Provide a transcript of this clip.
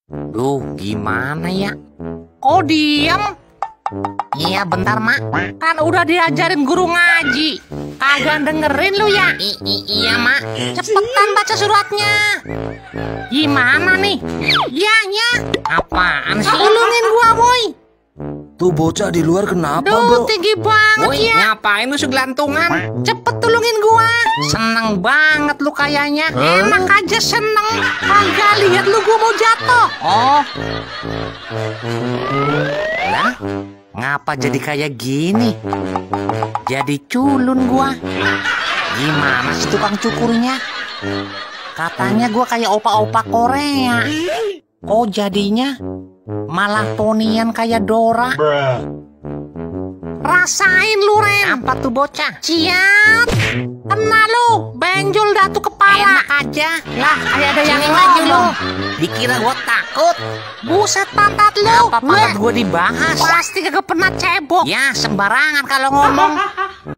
Duh, gimana ya? Kok diem? Iya, bentar, Mak. Kan udah diajarin guru ngaji. Kagak dengerin lu ya? Iya, Mak. Cepetan baca suratnya. Gimana nih? Ya. Apaan sih? Tolongin gua, boy. Tuh bocah di luar kenapa, Duh, bro? tinggi banget Woi, ya. ngapain lu segelantungan? Cepet tolongin gua. Seneng banget lu kayaknya. Enak aja seneng. Kagak lihat lu gua mau jatuh. Oh. Lah, ngapa jadi kayak gini? Jadi culun gua. Gimana sih tukang cukurnya? Katanya gua kayak opa-opa Korea. Oh, jadinya malah ponian kayak Dora. Rasain lu, Ren. Apa tuh bocah? Siap. Kena lu. Benjol dah tuh kepala. Enak aja. Lah, kayak ada yang Sini maju lu. ngomong. Dikira gua takut. Buset pantat lu. Apa pantat gua dibahas? Pasti kagak pernah cebok. Ya, sembarangan kalau ngomong.